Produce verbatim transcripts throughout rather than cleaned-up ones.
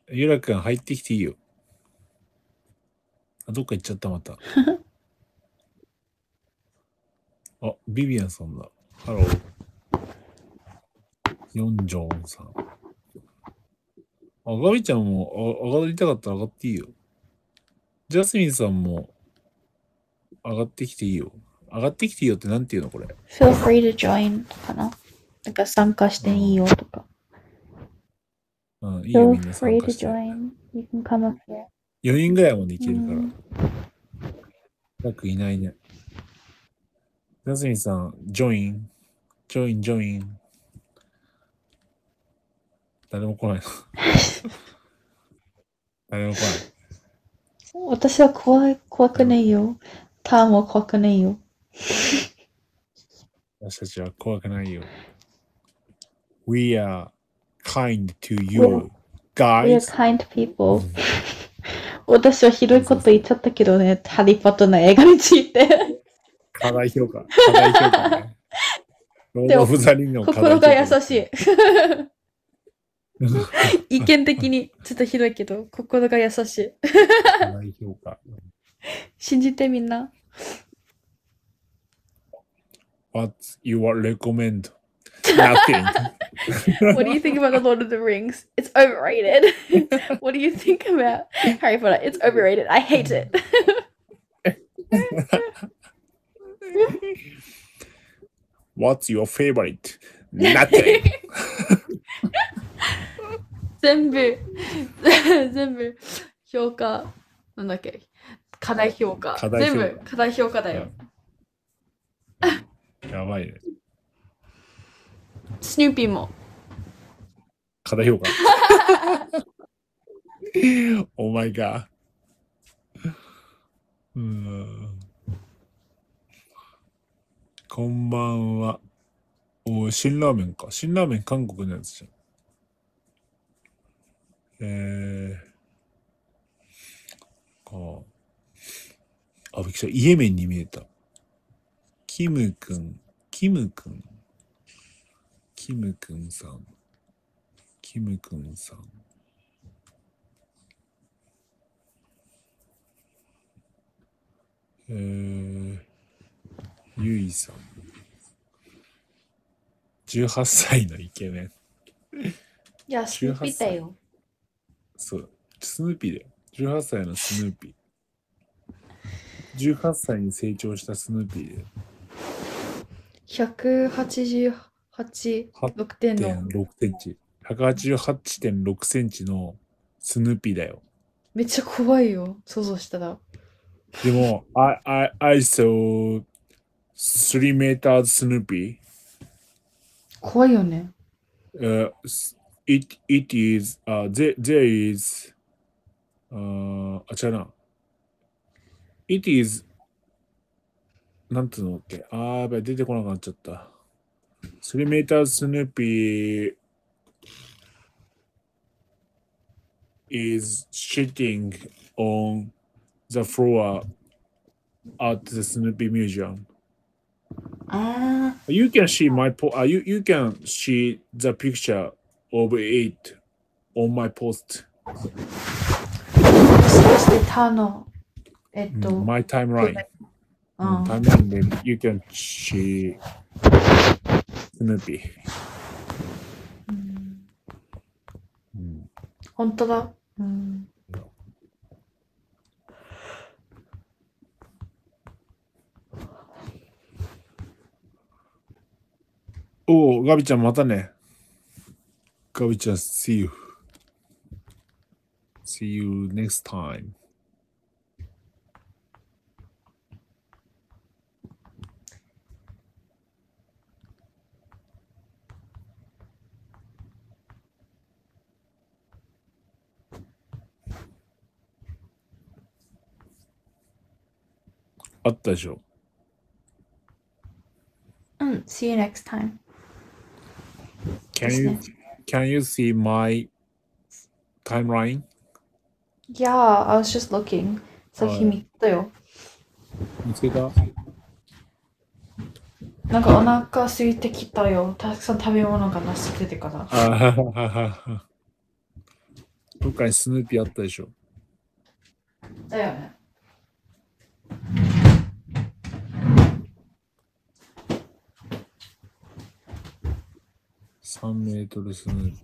ゆらくん入ってきていいよ。あ、どっか行っちゃったまた。あ、ビビアンさんだ。ハロー。ヨンジョンさん。あ、ガビちゃんもあ上がりたかったら上がっていいよ。ジャスミンさんも上がってきていいよ。上がってきていいよってなんていうのこれ。 Feel free to join かな。なんか参加していいよとか。 うん、いいよ、 Feel みんな参 free 加 to して。 join. You can come up here. よにんぐらいまでいけるから。 うん約いないね。ジャスミンさん、ジョイン。ジョイン、ジョイン。誰も来ないの。誰も来ない。 私は怖い、怖くないよ。ターンも怖くないよ。 私たちは怖くないよ。We are kind to We're, you, we're guys. kind people. 私はひどいこと言っちゃったけどね、ハリーポッターの映画について。 課題評価。課題評価ね。ロード・オブ・ザ・リングの課題評価。 心が優しい。意見的にちょっとひどいけど、心が優しい。 課題評価。 信じてみんな。 What's your recommend? Nothing. What do you think about the Lord of the Rings? It's overrated. What do you think about Harry Potter? It's overrated. I hate it. What's your favorite? Nothing. 全部、全部、評価、なんだっけ、課題評価。 課題評価全部、課題評価だよ。 やばいね。 スヌーピーも。 課題評価。Oh my god. うーん。こんばんは。お、辛ラーメンか。辛ラーメン韓国のやつじゃん。えー、か。あ、びっくりした。イエメンに見えた。キムくん。キムくん。キムくんさん。キムくんさん。えー、ゆいさん。じゅうはっさいのイケメン。 いや、スヌーピーだよ。 そう。スヌーピーだよ。じゅうはっさいのスヌーピー。じゅうはっさいに成長したスヌーピーで。 ひゃくはちじゅうはち、ろくてんの。 はちてんろくセンチ。ひゃくはちじゅうはちてんろくセンチのスヌーピーだよ。 めっちゃ怖いよ。想像したら。 でも、I, I, I saw three meters Snoopy. 怖いよね。 Uh, it, it is, uh, there, there is, uh, あ、違うな。It is, なんていうのっけ。あー、やばい、出てこなくなっちゃった。three meters Snoopy is shitting on the floor at the Snoopy Museum. あ You can see my po- uh, you, you can see the picture of it on my post. あ。もしかしてタの、えっと、 my timeline. うん、 タイムラインで you can see Snoopy. うんうん、 本当だ。うん、 おお、ガビちゃんまたね。ガビちゃん、see you. See you next time. あったでしょ。 うん、see you next time. Can you, can you see my timeline? Yeah, I was just looking. さっき見たよ。 見つけた？ なんかお腹空いてきたよ。たくさん食べ物がなす出てから。 あはははは。 どっかにスヌーピーあったでしょ。 だよね。 さんメートルスヌーピ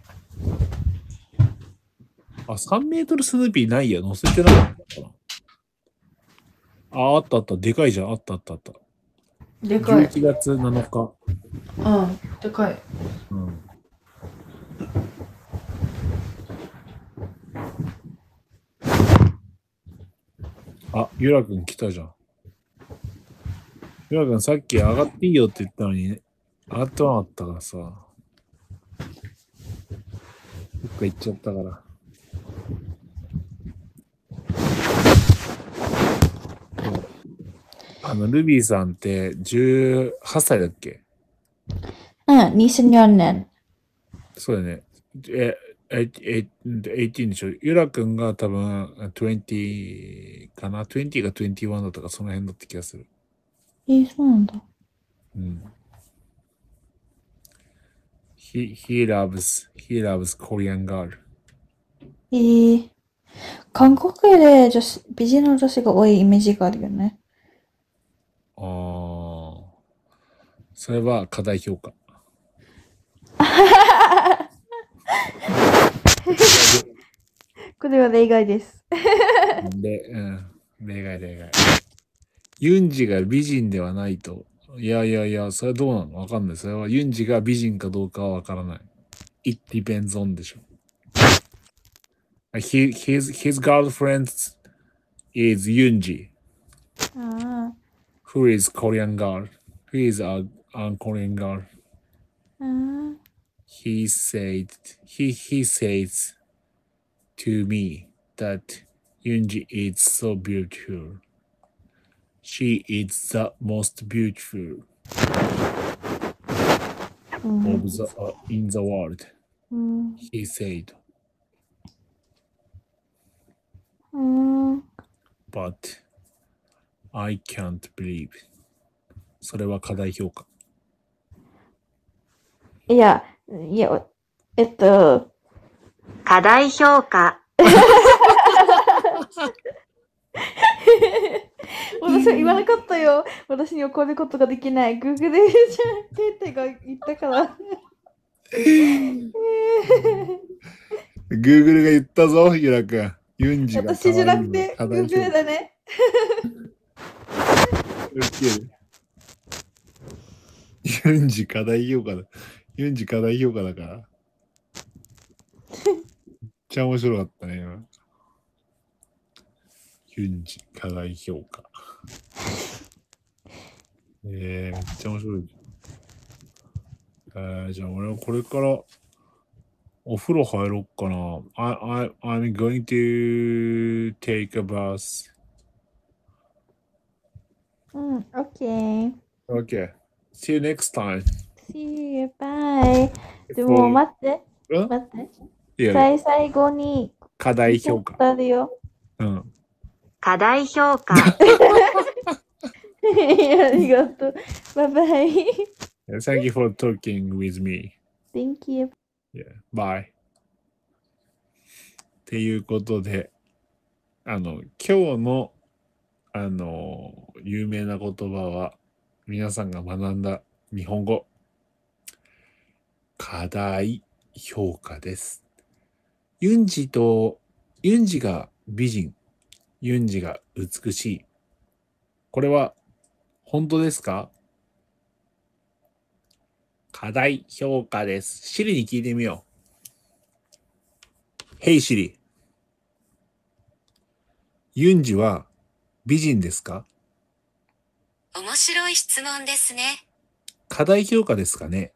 ー。あ、さんメートルスヌーピーないや。載せてなかったかな。あ、あったあった。でかいじゃん。あったあったあった。11 でかい。 月なのか。 うん、でかい。 うん。あ、ゆらくん来たじゃん。ゆらくんさっき上がっていいよって言ったのに、ね、上がってなかったからさ。どっか行っちゃったから。あの、ルビーさんってじゅうはっさいだっけ？ うん、にせんよねん。 そうだね。え、え、え、じゅうはちでしょ。ゆらくんが多分にじゅうかな？ にじゅう かにじゅういちだったかその辺だった気がする。 えー、そうなんだ。 うん。He, he loves, he loves Korean girl. えー、韓国で女子、美人の女子が多いイメージがあるよね。 ああ。それは過大評価。 これは例外です。 で、うん。例外例外。ユンジが美人ではないと。いやいやいや、それはどうなの？わかんない。それはユンジが美人かどうかはわからない。It depends on でしょ。He, his, his girlfriend is Yunji, あ who is Korean girl, who is a, a Korean girl. あ、あ He said, he, he says to me that Yunji is so beautiful. She is the most beautiful あ、うん of the, uh, in the world, うん he said. うん But I can't believe. それは過大評価。 いや、いや、えっと、 過大評価。 私は言わなかったよ。私に怒ることができない。Google じゃん、ケイテが言ったから。 Google が言ったぞ、ゆらくん。ユンジが私じゃなくて、 過大評 Google 価。 だね。 ユンジ過大評価だ。ユンジ過大評価だから。めっちゃ面白かったね、今。ユンジ過大評価。えー、めっちゃ面白いじゃん。えー、じゃあ俺はこれからお風呂入ろっかな。I, I, I'm going to take a bath. うん、OK。 Okay. See you next time. See you, bye. で For- も待って、 ん待って。 いやいや、 最最後に、 過大評価。 あるよ。 うん。 過大評価。 ありがとう。バイバイ。 Thank you for talking with me. Thank you. Yeah. Bye. っていうことで、あの、今日の、あの、有名な言葉は、皆さんが学んだ日本語、過大評価です。ユンジと、ユンジが美人、ユンジが美しい。これは本当ですか？過大評価です。シリに聞いてみよう。Hey シリ。ユンジは美人ですか？ 面白い質問ですね。 過大評価ですかね？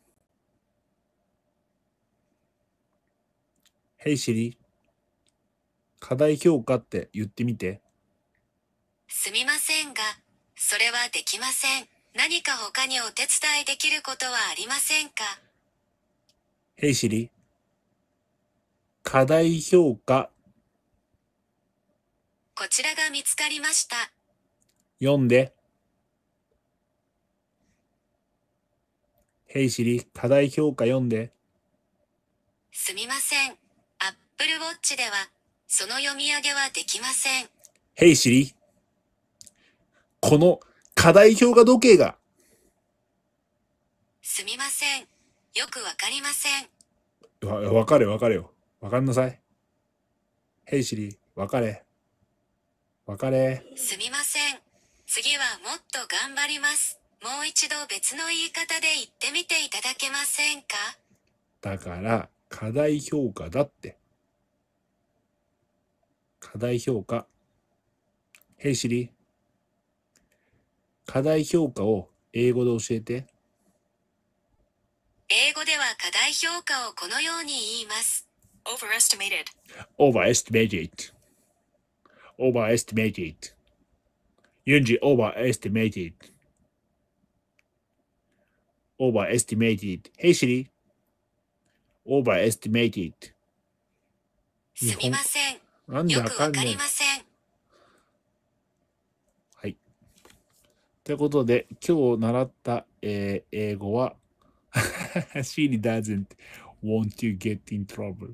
Hey シリ。過大評価って言ってみて。 すみませんが、それはできません。何か他にお手伝いできることはありませんか？ Hey シリ。過大評価こちらが見つかりました。 読んで。Hey シリ。過大評価読んで。 すみません。 Apple Watch では、その読み上げはできません。 Hey Siri。この課題評価時計が。 すみません。よくわかりません。 わ、わかれわかれよ。わかんなさい。Hey Siri。わかれ。わかれ。 すみません。次はもっと頑張ります。もう一度別の言い方で言ってみていただけませんか？ だから、課題評価だって。課題評価。Hey Siri。課題評価を英語で教えて。 英語では課題評価をこのように言います。overestimated, overestimated, overestimated, ユンジ overestimated, overestimated, Hey Siri, overestimated. すみません。 なんでよわかんないくわかりません。 はい。ということで、今日習った、えー英語はSiri doesn't want to get in trouble.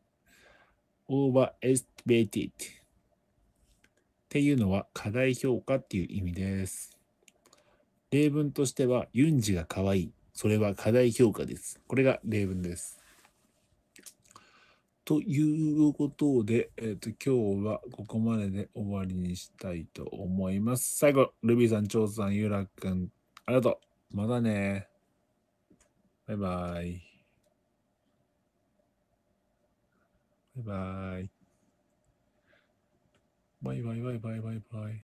overestimated っていうのは課題評価っていう意味です。例文としては、ユンジが可愛い。それは課題評価です。これが例文です。ということで、えっと、今日はここまでで終わりにしたいと思います。最後、ルビーさん、チョウさん、ユラくん、ありがとう。またね。バイバイ。バイバイ。バイバイバイバイバイバイ。